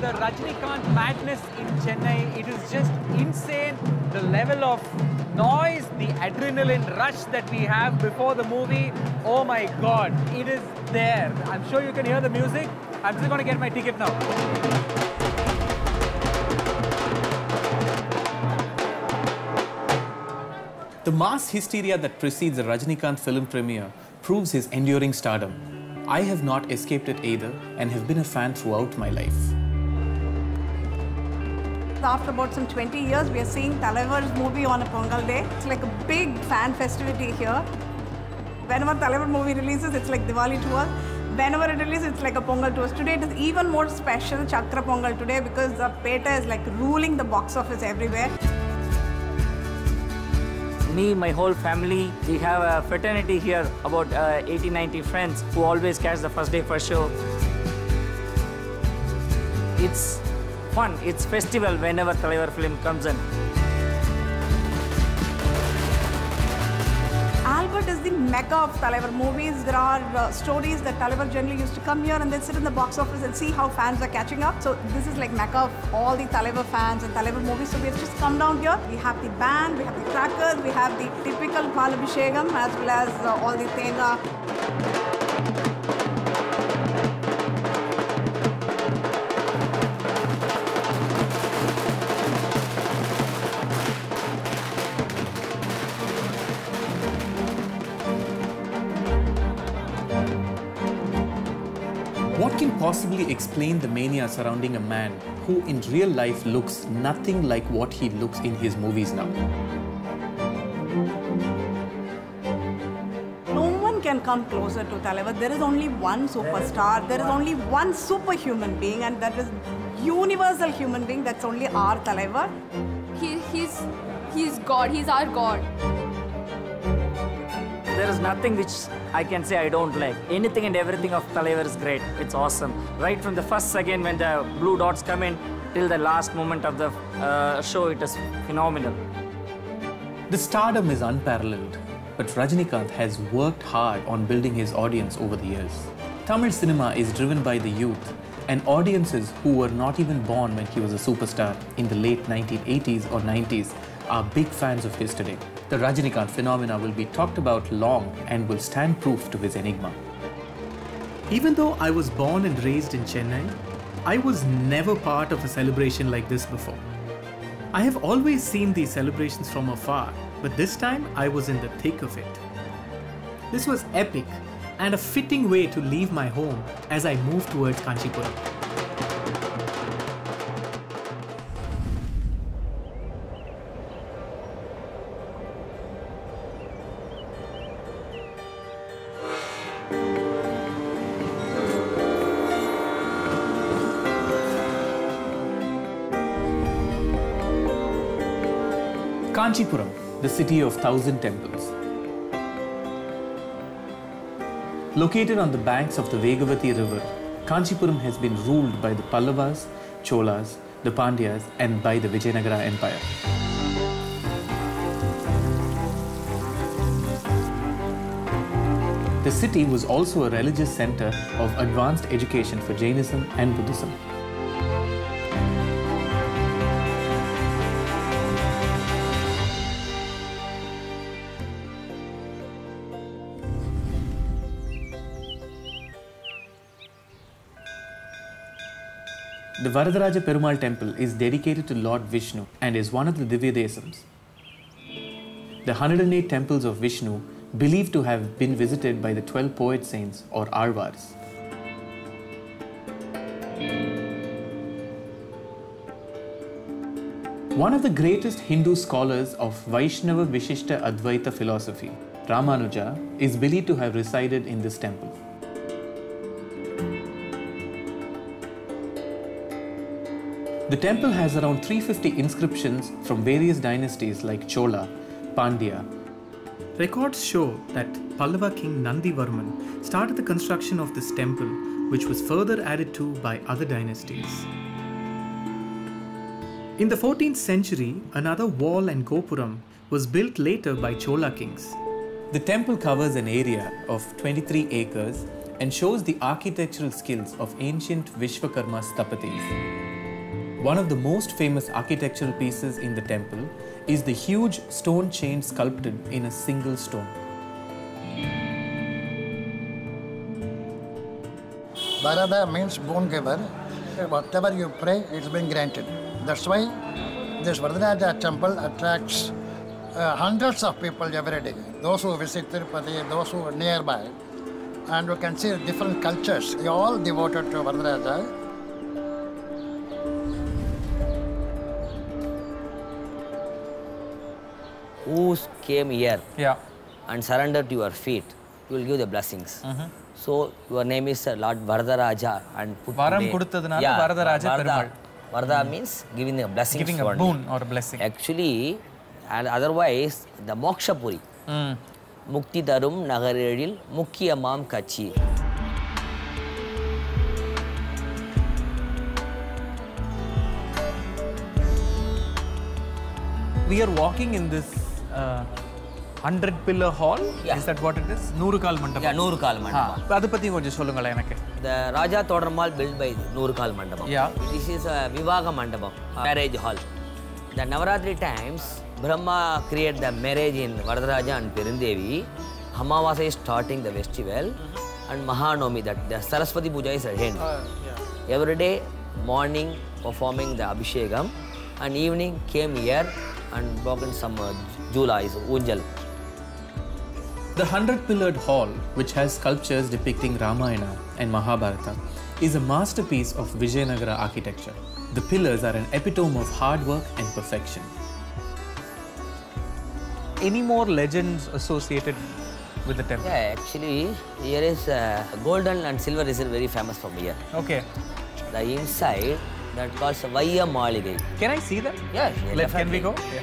the Rajinikanth madness in Chennai. It is just insane. The level of noise, the adrenaline rush that we have before the movie. Oh my God, it is there. I'm sure you can hear the music. I'm just going to get my ticket now. The mass hysteria that precedes the Rajinikanth film premiere proves his enduring stardom. I have not escaped it either and have been a fan throughout my life. After about some 20 years, we are seeing Talaivar's movie on a Pongal day. It's like a big fan festivity here. Whenever Talaivar movie releases, it's like Diwali to us. Whenever it releases, it's like a Pongal to us. Today, it is even more special, Chakra Pongal today, because the Peta is like ruling the box office everywhere. Me, my whole family, we have a fraternity here, about 80-90 friends who always catch the first day first show. It's fun, it's festival whenever Talaivar film comes in. Albert is the mecca of Talaivar movies. There are stories that Talaivar generally used to come here and then sit in the box office and see how fans are catching up. So this is like mecca of all the Talaivar fans and Talaivar movies. So we have just come down here. We have the band, we have the crackers, we have the typical Palabhishegam as well as all the Tenga. What can possibly explain the mania surrounding a man who in real life looks nothing like what he looks in his movies now? No one can come closer to Talaivar. There is only one superstar. There is only one superhuman being, and that is universal human being. That's only our Talaivar. He's God. He's our God. There is nothing which I can say I don't like. Anything and everything of Talaivar is great. It's awesome. Right from the first second when the blue dots come in till the last moment of the show, it is phenomenal. The stardom is unparalleled, but Rajinikanth has worked hard on building his audience over the years. Tamil cinema is driven by the youth, and audiences who were not even born when he was a superstar in the late 1980s or 90s are big fans of his today. The Rajinikanth phenomena will be talked about long and will stand proof to his enigma. Even though I was born and raised in Chennai, I was never part of a celebration like this before. I have always seen these celebrations from afar, but this time I was in the thick of it. This was epic and a fitting way to leave my home as I moved towards Kanchipuram. Kanchipuram, the city of 1,000 temples. Located on the banks of the Vegavati river, Kanchipuram has been ruled by the Pallavas, Cholas, the Pandyas and by the Vijayanagara Empire. The city was also a religious center of advanced education for Jainism and Buddhism. The Varadaraja Perumal temple is dedicated to Lord Vishnu and is one of the Divya Desams. The 108 temples of Vishnu believed to have been visited by the 12 poet saints or Alvars. One of the greatest Hindu scholars of Vaishnava Vishishta Advaita philosophy, Ramanuja, is believed to have resided in this temple. The temple has around 350 inscriptions from various dynasties like Chola, Pandya. Records show that Pallava king Nandivarman started the construction of this temple, which was further added to by other dynasties. In the 14th century, another wall and gopuram was built later by Chola kings. The temple covers an area of 23 acres and shows the architectural skills of ancient Vishwakarma sthapatis. One of the most famous architectural pieces in the temple is the huge stone chain sculpted in a single stone. Bharada means boon giver. Whatever you pray, it's been granted. That's why this Varadaraja temple attracts hundreds of people every day. Those who visit Tirupati, those who are nearby. And you can see different cultures. They are all devoted to Varadaraja. Who came here Yeah. and surrendered to your feet, you will give the blessings. So your name is Lord Varadaraja and put Varam today- கொடுத்ததுனால Varadaraja Perumal. Varada means giving the blessings. Giving a only. boon or a blessing. Actually, and otherwise the Mokshapuri. Mukti Darum Nagaril Mukkiyamam Kachi. We are walking in this 100 pillar hall. Yeah. Is that what it is? 100 கால் மண்டபம். Yeah, Nurukal Mandapam. அதை பத்தி கொஞ்சம் சொல்லுங்களேன் எனக்கு. The Raja Todarmal built by Nurukal Mandapam. Yeah. This is a Vivaha Mandapam, marriage hall. The Navaratri times, Brahma created the marriage in Varadaraja and Perendevi. Amavasa is starting the festival, and Mahanomi, that the Saraswati Puja is at end. Every day, morning performing the Abhishekam, and evening came here and broken some Jula, is Unjal. The 100-pillared hall, which has sculptures depicting Ramayana and Mahabharata, is a masterpiece of Vijayanagara architecture. The pillars are an epitome of hard work and perfection. Any more legends associated with the temple? Yeah, actually, here is golden and silver is very famous from here. Okay. The inside, that calls Vaya Maligai. Can I see that? Yeah, Can we go? Yeah.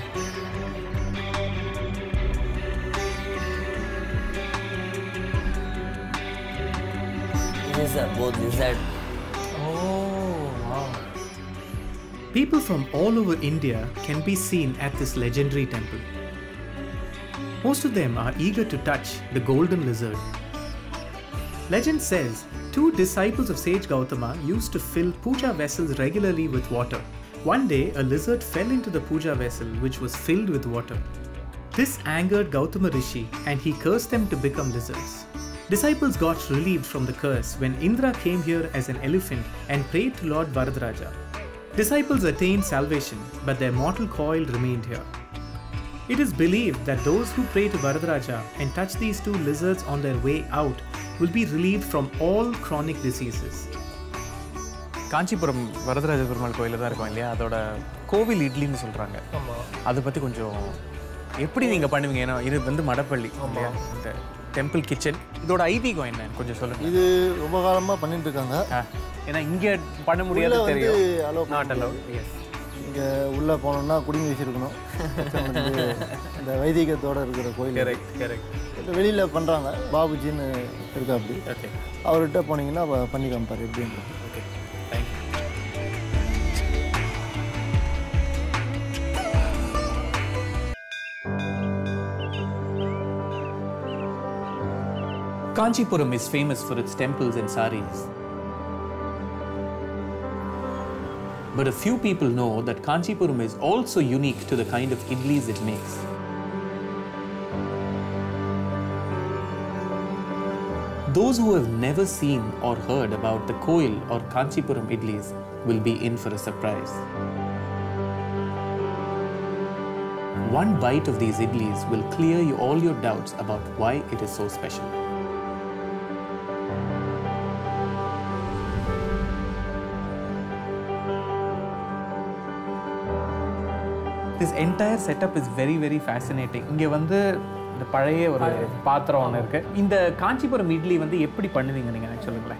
This is both lizard. Oh, wow. People from all over India can be seen at this legendary temple. Most of them are eager to touch the golden lizard. Legend says 2 disciples of sage Gautama used to fill puja vessels regularly with water. One day, a lizard fell into the puja vessel which was filled with water. This angered Gautama Rishi and he cursed them to become lizards. Disciples got relieved from the curse when Indra came here as an elephant and prayed to Lord Varadaraja. Disciples attained salvation, but their mortal coil remained here. It is believed that those who pray to Varadaraja and touch these 2 lizards on their way out will be relieved from all chronic diseases. Kanchipuram Varadaraja Perumal கோயிலில் தான் இருக்கும் இல்லையா? அதோட கோவில் இட்லின்னு சொல்கிறாங்க. அதை பற்றி கொஞ்சம் எப்படி நீங்கள் பண்ணுவீங்க? ஏன்னா இது வந்து மடப்பள்ளி இல்லையா? இந்த டெம்பிள் கிச்சன் இதோட ஐதீகம் என்ன கொஞ்சம் சொல்லுங்கள். இது ரொம்ப காலமாக பண்ணிட்டு இருக்காங்க. ஏன்னா இங்கே பண்ண முடியாது தெரியும். Not allow. எஸ். இங்கே உள்ளே போனோம்னா குடிங்க வச்சுருக்கணும். இந்த வைதிகத்தோடு இருக்கிற கோயில். Correct correct. வெளியில் பண்ணுறாங்க. பாபுஜின்னு இருக்கா அப்படி. ஓகே. அவர்கிட்ட போனீங்கன்னா பண்ணி காமிப்பார் எப்படின்னு. Okay thank you. Kanchipuram is famous for its temples and saris. But a few people know that Kanchipuram is also unique to the kind of idlis it makes. Those who have never seen or heard about the Koil or Kanchipuram idlis will be in for a surprise. One bite of these idlis will clear you all your doubts about why it is so special. This entire setup is very very fascinating. இங்கே வந்து இந்த பழைய ஒரு பாத்திரம் ஒன்று இருக்கு. இந்த காஞ்சிபுரம் இட்லி வந்து எப்படி பண்ணுவீங்க நீங்க எனக்கு சொல்லுங்களேன்.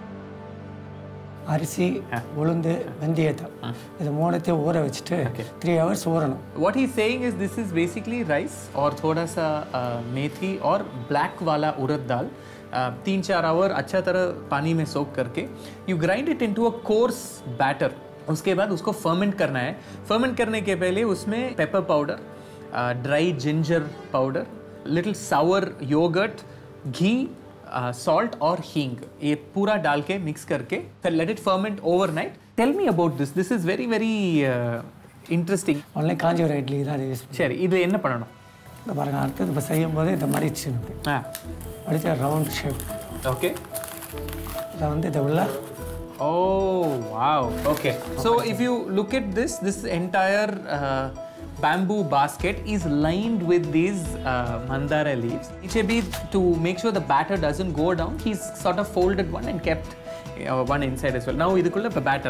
அரிசி உளுந்து வெந்தயத்தை இது மூணுத்தையும் ஊற வச்சுட்டு 3 hours ஊறணும். What he's saying is this is basically rice or thoda sa methi or black wala urad dal. 3-4 hour अच्छा तरह पानी में सोख करके you grind it into a coarse batter. उसके बाद उसको फर्मेंट करना है. फर्मेंट करने के पहले उसमें pepper powder, dry ginger powder, little sour yogurt, ghee, salt or hing. ये पूरा डाल के mix करके फिर let it ferment overnight. Tell me about this. This is very very interesting. Only Kanchipuram idli தான் யூஸ் பண்ணி சரி இது என்ன பண்ணணும்? இந்த பாருங்க அடுத்தது இப்போ செய்யும் போது இதை மடிச்சு மடிச்ச ரவுண்ட் ஷேப். ஓகே. இதை வந்து இதை உள்ள. Oh wow. Okay. So if you look at this entire bamboo basket is lined with these mandara leaves. Ichebi, to make sure the batter doesn't go down, he's sort of folded one and kept one inside as well. Now idukulla batter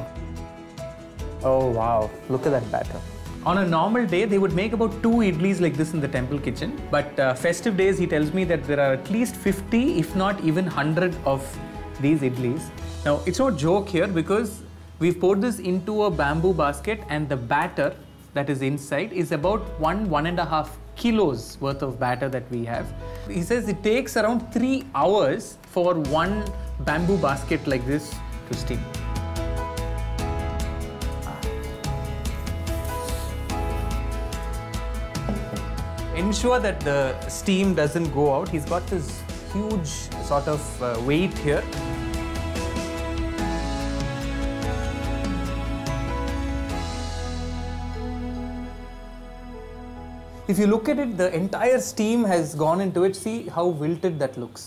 Oh wow, look at that batter. On a normal day they would make about 2 idlis like this in the temple kitchen, but festive days he tells me that there are at least 50 if not even 100 of these idlis. Now it's no joke here because we've poured this into a bamboo basket and the batter that is inside is about 1.5 kilos worth of batter that we have. He says it takes around 3 hours for one bamboo basket like this to steam. Ensure that the steam doesn't go out. He's got this huge sort of weight here. If you look at it, the entire steam has gone into it. See how wilted that looks.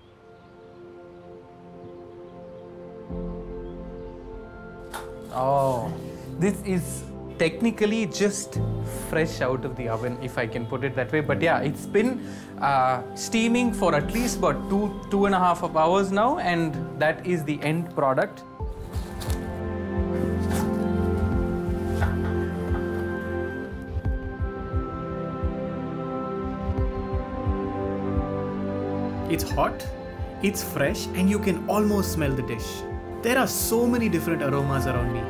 Oh, this is technically just fresh out of the oven, if I can put it that way. But yeah, it's been steaming for at least about 2.5 hours now, and that is the end product. It's hot, it's fresh, and you can almost smell the dish. There are so many different aromas around me.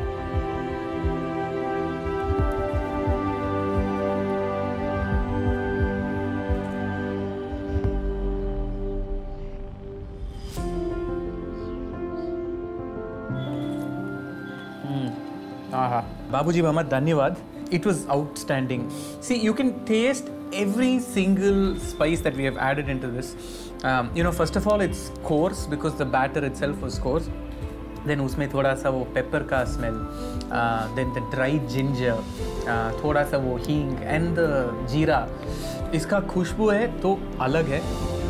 Babuji Mama, dhanyavad. It was outstanding. See, you can taste every single spice that we have added into this. First of all, it's coarse because the batter itself was coarse. Then उसमें थोड़ा सा वो pepper का smell, then the dried ginger, थोड़ा सा वो हींग and the जीरा. इसका खुशबू है तो अलग है.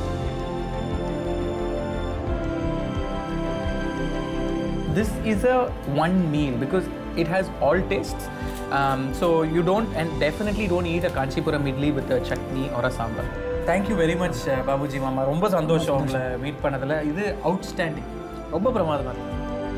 This is a one meal because it has all tastes. So you don't and definitely don't eat a Kanchipuram idli with a chutney or a sambar. Thank you very much, Babuji Mama. ரொம்ப சந்தோஷம் உங்களை meet பண்ணதுல. இது outstanding. ரொம்ப பிரமாதமா இருக்கு.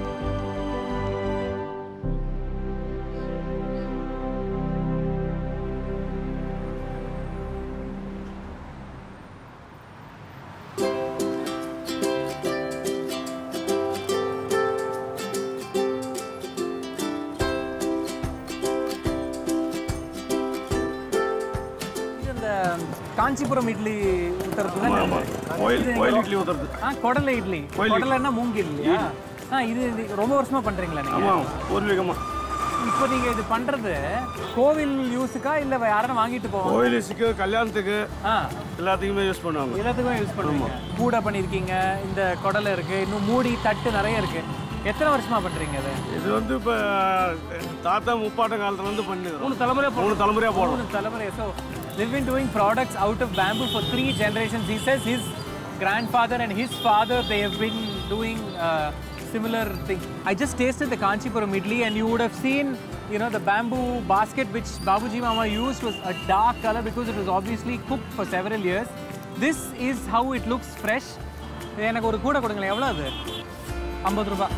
காஞ்சிபுரம் இட்லி ஊத்துறது தான் கோயில் இட்லி ஊத்துறது. கொடலை இட்லி. கொடலைன்னா மூங்கி இல்லையா? இது ரொம்ப வருஷமா பண்றீங்களா நீங்க? ஆமா, பூர்வீகமா. இப்போ நீங்க இது பண்றது கோவில் யூஸ்க்கா இல்ல யாரும் வாங்கிட்டு போவாங்க? கோவில் யூஸ்க்கு, கல்யாணத்துக்கு, எல்லாத்துக்குமே யூஸ் பண்ணுவாங்க. எல்லாத்துக்குமே யூஸ் பண்ணுவாங்க. கூட பண்ணிருக்கீங்க. இந்த கொடலை இருக்கு, இன்னும் மூடி தட்டு நிறைய இருக்கு. எத்தனை வருஷமா பண்றீங்க இது? இது வந்து இப்ப தாத்தா முப்பாட்ட காலத்துல இருந்து பண்ணுது. 3 தலைமுறையா போறோம். 3 தலைமுறை. So they've been doing products out of bamboo for 3 generations. He says his grandfather and his father, they have been doing similar things. I just tasted the Kanchipuram idli and you would have seen, the bamboo basket which Babuji Mama used was a dark color because it was obviously cooked for several years. This is how it looks fresh. எனக்கு ஒரு கூட கொடுங்களேன். எவ்வளவு அது? 50 ரூபாய்.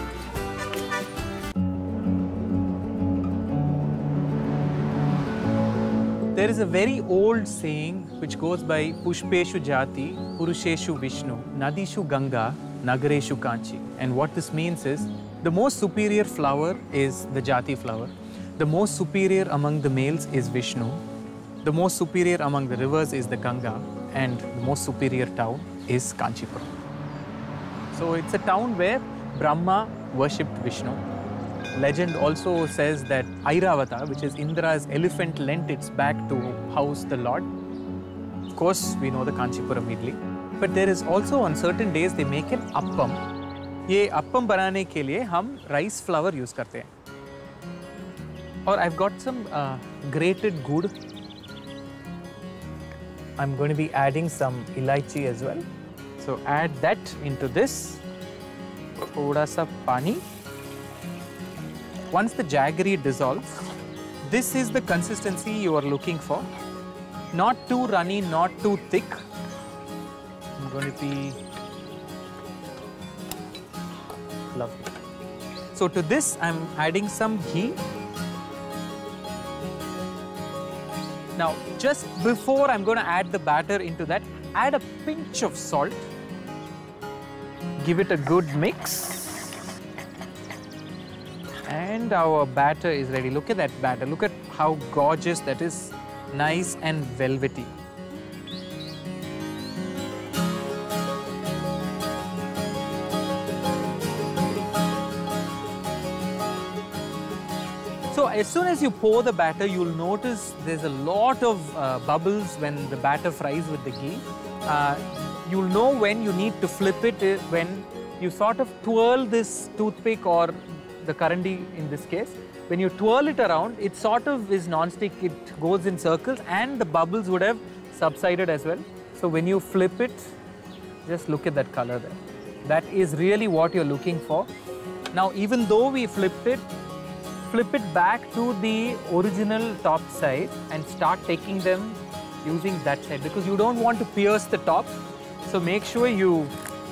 There is a very old saying which goes by Pushpeshu Jati, Purusheshu Vishnu, Nadishu Ganga, Nagareshu Kanchi. And what this means is the most superior flower is the Jati flower. The most superior among the males is Vishnu. The most superior among the rivers is the Ganga. And the most superior town is Kanchipuram. So it's a town where Brahma worshipped Vishnu. Legend also says that Airavata, which is Indra's elephant, lent its back to house the Lord. Of course, we know the Kanchipuram idli. but there is also on certain days they make an appam. ये appam बनाने के लिए हम rice flour use करते हैं. और I've got some grated gur. I'm going to be adding some elaichi as well. So add that into this. Thoda sa pani. Once the jaggery dissolves, this is the consistency you are looking for. Not too runny, not too thick. I'm going to be lovely. So to this, I'm adding some ghee. Now, just before I'm going to add the batter into that, add a pinch of salt. Give it a good mix. And our batter is ready. Look at that batter. Look at how gorgeous that is. Nice and velvety. So as soon as you pour the batter, you'll notice there's a lot of bubbles when the batter fries with the ghee. You'll know when you need to flip it when you sort of twirl this toothpick or the karandi in this case. When you twirl it around, it sort of is non-stick, it goes in circles and the bubbles would have subsided as well. So when you flip it, just look at that color there. That is really what you're looking for. Now even though we flipped it, flip it back to the original top side and start taking them using that side because you don't want to pierce the top. So make sure you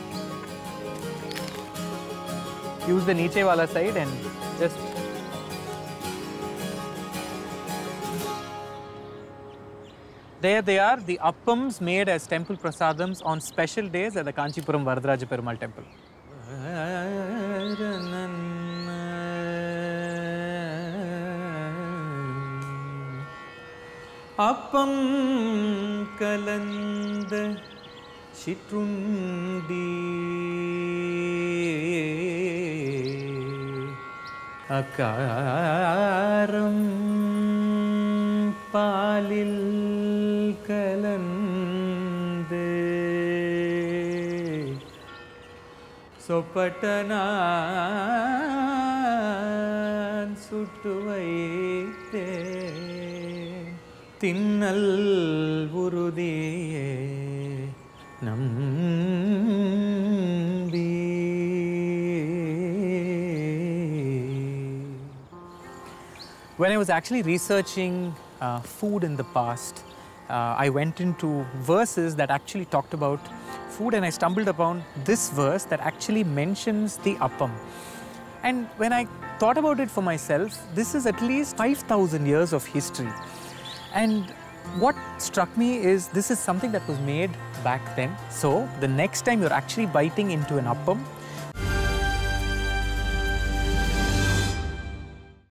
use the niche wala side and just there they are, the appams made as temple prasadams on special days at the Kanchipuram Varadaraja Perumal temple. Appam kalanda chitrundi akaram palil kalande sopatanan suttuvaithe Tinnal Urudiye Nambi. When I was actually researching food in the past, I went into verses that actually talked about food and I stumbled upon this verse that actually mentions the appam. And when I thought about it for myself, this is at least 5,000 years of history. And what struck me is this is something that was made back then. So the next time you're actually biting into an appam,